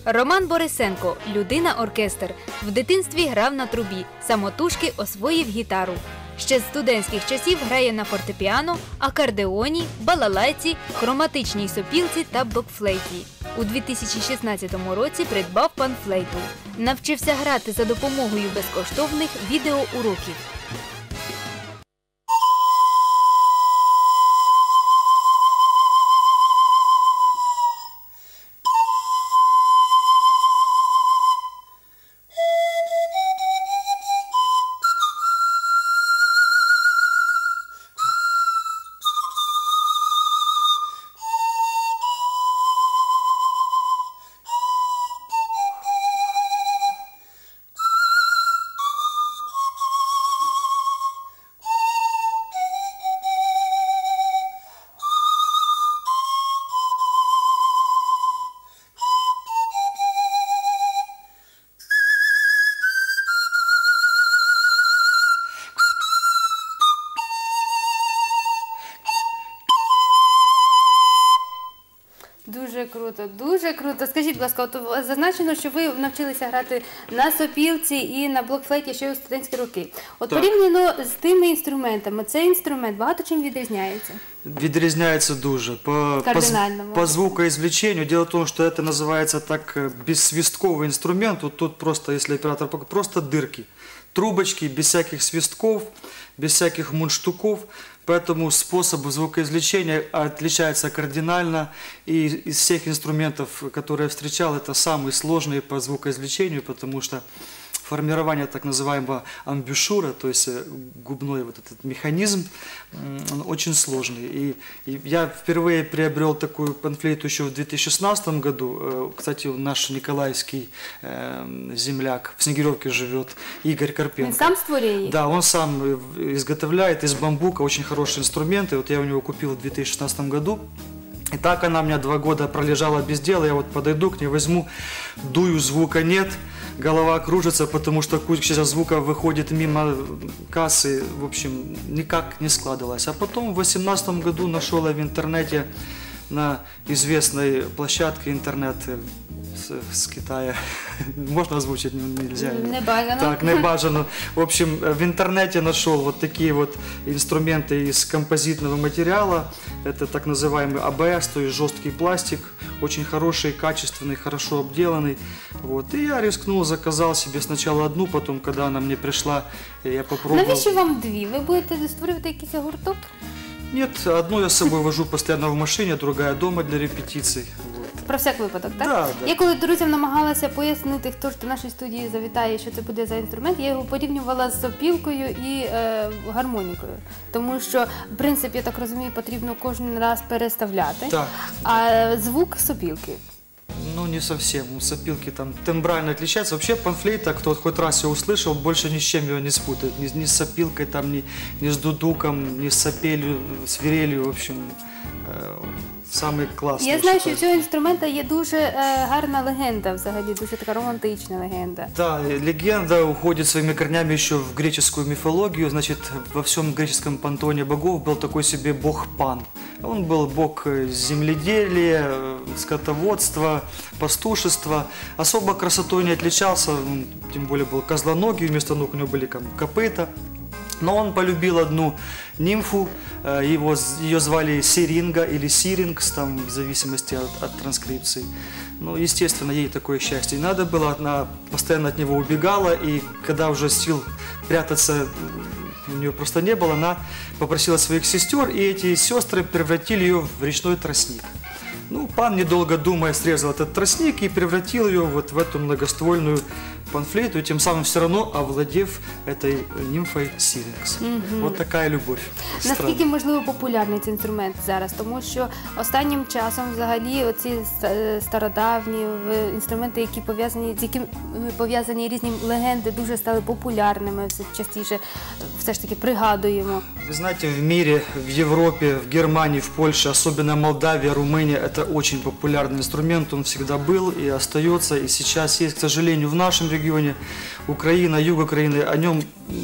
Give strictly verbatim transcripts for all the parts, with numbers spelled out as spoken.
Роман Борисенко – людина-оркестр. В дитинстві грав на трубі, самотужки освоїв гітару. Ще з студентських часів грає на фортепіано, акордеоні, балалайці, хроматичній сопілці та блокфлейті. У дві тисячі шістнадцятому році придбав панфлейту. Навчився грати за допомогою безкоштовних відеоуроків. Дуже круто, дуже круто. Скажіть, будь ласка, от зазначено, що ви навчилися грати на сопілці і на блокфлейті ще у студентські роки. От Так. порівняно з тими інструментами, цей інструмент багато чим відрізняється? Відрізняється дуже. По, по, Кардинально, по може. звукоизвлечению. Дело в том, что это называется так э, бессвистковый инструмент. Вот тут просто, если оператор покажет, просто дырки. Трубочки, без всяких свистков, без всяких мундштуков. Поэтому способ звукоизвлечения отличается кардинально. И из всех инструментов, которые я встречал, это самый сложный по звукоизвлечению, потому что формирование так называемого амбушюра, то есть губной вот этот механизм, он очень сложный. И, и я впервые приобрел такую панфлейту еще в две тысячи шестнадцатом году. Кстати, наш николаевский э, земляк в Снегиревке живет, Игорь Карпенко. Він сам створює їх? Да, он сам изготовляет из бамбука очень хорошие инструменты. Вот я у него купил в две тысячи шестнадцатом году. И так она у меня два года пролежала без дела. Я вот подойду к ней, возьму, дую, звука нет. Голова кружится, потому что куча звука выходит мимо кассы. В общем, никак не складывалось. А потом в две тысячи восемнадцатом году нашел я в интернете на известной площадке интернет с, с Китая. Можно озвучить? Нельзя. Не бажано. Так, не бажано. В общем, в интернете нашел вот такие вот инструменты из композитного материала. Это так называемый А Б С, то есть жесткий пластик. Очень хороший, качественный, хорошо обделанный. Вот. И я рискнул, заказал себе сначала одну, потом, когда она мне пришла, я попробовал. Навіщо вам дві? Ви будете створювати якийсь гурток? Нет, одну я с собой вожу постоянно в машине, другая дома для репетиций. Вот. Про всяк випадок, так? Да, да. Я коли друзям намагалася пояснити, хто ж до нашої студії завітає, що це буде за інструмент, я його порівнювала з сопілкою і е, гармонікою. Тому що, в принципі, я так розумію, потрібно кожен раз переставляти. Так. А звук сопілки. Ну, не совсем. У сопилки там тембрально отличается. Вообще панфлейта, кто хоть раз ее услышал, больше ни с чем ее не спутает. Ни, ни с сопилкой, там, ни, ни с дудуком, ни с сопелью, свирелью. В общем, э, самый классный. Я знаю, що считаю. у цього інструмента є дуже е, гарна легенда, взагалі, дуже така романтична легенда. Да, легенда уходит своими корнями еще в греческую мифологию. Значит, во всем греческом пантеоне богов был такой себе бог Пан. Он был бог земледелия, скотоводства, пастушества. Особо красотой не отличался, он, тем более был козлоногий, вместо ног у него были копыта. Но он полюбил одну нимфу, его, ее звали Сиринга или Сирингс, там, в зависимости от, от транскрипции. Ну, естественно, ей такое счастье не надо было, она постоянно от него убегала, и когда уже сил прятаться у нее просто не было, она попросила своих сестер, и эти сестры превратили ее в речной тростник. Ну, Пан, недолго думая, срезал этот тростник и превратил ее вот в эту многоствольную панфлейту, и тем самым все равно овладев этой нимфой Сирингс. Мгм. Вот такая любовь. Наскільки, можливо, популярний цей інструмент зараз? Тому що останнім часом взагалі оці ст- стародавні в- інструменти, які пов'язані, з якими пов'язані різні легенди, дуже стали популярними, все частіше все ж таки пригадуємо. Вы знаете, в мире, в Европе, в Германии, в Польше, особенно Молдавия, Румыния, это очень популярный инструмент, он всегда был и остается, и сейчас есть, к сожалению, в нашем регионе, Украина, юг Украины, о нем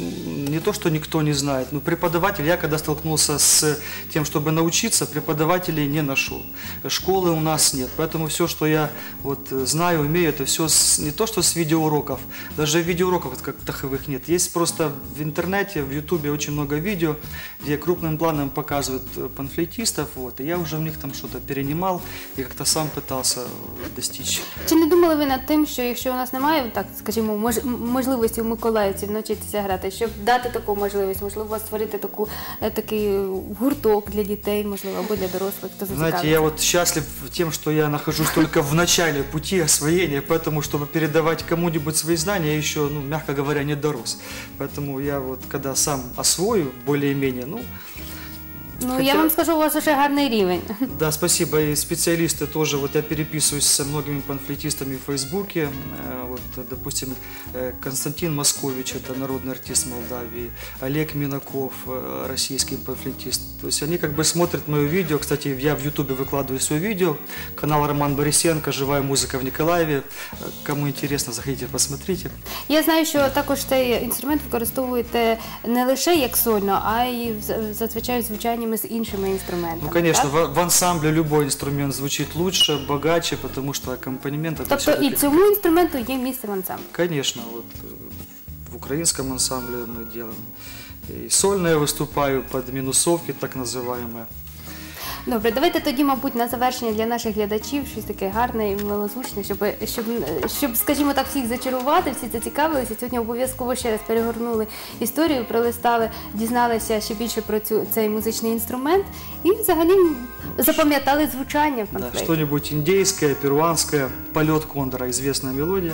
не то, что никто не знает, но преподаватель, я когда столкнулся с тем, чтобы научиться, преподавателей не нашел. Школы у нас нет, поэтому все, что я вот знаю, умею, это все с, не то, что с видеоуроков, даже видеоуроков как таковых нет. Есть просто в интернете, в ютубе очень много видео, где крупным планом показывают панфлейтистов, вот, и я уже в них там что-то перенимал и как-то сам пытался достичь. Чи не думали ви над тим, що якщо у нас немає, так скажімо, мож- можливості у миколаївців навчитися грати, щоб дати таку можливість, можливо, створити таку, е, такий гурток для дітей, можливо, або для дорослих, хто Знаете, зацікавиться? я вот счастлив тем, что я нахожусь только в начале пути освоения, поэтому, чтобы передавать кому-нибудь свои знания, я еще, ну, мягко говоря, не дорос. Поэтому я вот, когда сам освою более-менее, ну, Ну, хотя- я вам скажу, у вас уже гарний рівень. да, спасибо. И специалисты тоже, вот я переписываюсь со многими панфлейтистами в Фейсбуке. Э, Вот, допустим, э, Константин Москович, это народный артист Молдавии, Олег Минаков, э, российский панфлейтист. То есть они как бы смотрят мое видео. Кстати, я в Ютубе выкладываю свое видео. Канал Роман Борисенко, «Живая музыка в Николаеве». Э, Кому интересно, заходите, посмотрите. Я знаю, що також цей інструмент використовуєте не лише як сольно, а й в- зазвичай звучаннями з іншими інструментами. Ну, конечно, так? в, в ансамбле любой инструмент звучит лучше, богаче, потому что аккомпанемент это Тобто всё-таки- і цьому інструменту є місце в ансамблі. Конечно, вот э, в украинском ансамбле мы делаем. И сольно я выступаю под минусовки, так называемые. Добре, давайте тоді, мабуть, на завершення для наших глядачів щось таке гарне і милозвучне, щоб, щоб, щоб, скажімо так, всіх зачарувати, всі зацікавилися. Сьогодні обов'язково ще раз перегорнули історію, пролистали, дізналися ще більше про цю, цей музичний інструмент і взагалі запам'ятали звучання в Да, панфлейті. что-нибудь индейское, перуанское, «Полет кондора», известная мелодия.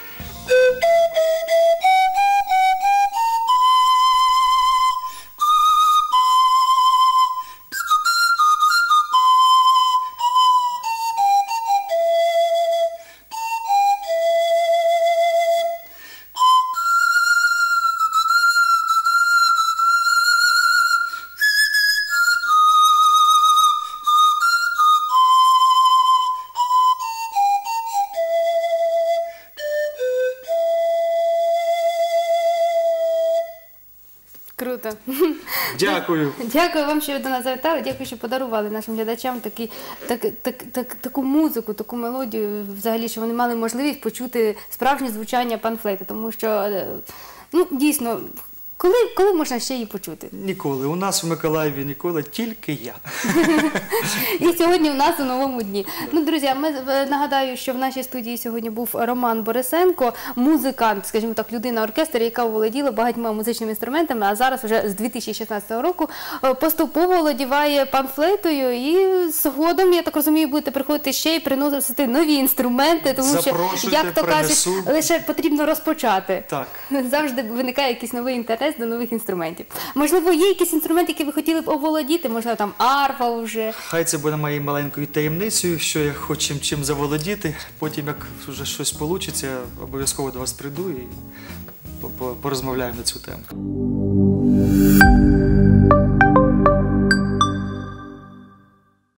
Круто. Дякую. Дякую вам, що ви до нас завітали. Дякую, що подарували нашим глядачам такі, так, так, так, таку музику, таку мелодію, взагалі, що вони мали можливість почути справжнє звучання панфлейти. Тому що, е, ну, дійсно, коли, коли можна ще її почути? Ніколи. У нас в Миколаєві ніколи, тільки я. І сьогодні у нас у новому дні. Ну, друзі, ми е, нагадаю, що в нашій студії сьогодні був Роман Борисенко, музикант, скажімо так, людина-оркестр, яка володіла багатьма музичними інструментами, а зараз вже з дві тисячі шістнадцятого року е, поступово володіває панфлейтою і згодом, я так розумію, будете приходити ще і приносити нові інструменти, тому що, Запрошуйте, як то кажуть, принесу. лише потрібно розпочати. Так. Завжди виникає якийсь новий інтерес до нових інструментів. Можливо, є якісь інструменти, які ви хотіли б оволодіти, можливо, там арфа вже. Хай це буде моєю маленькою таємницею, що я хочу чим заволодіти. Потім, як вже щось вийде, я обов'язково до вас прийду і по- по- порозмовляємо на цю тему.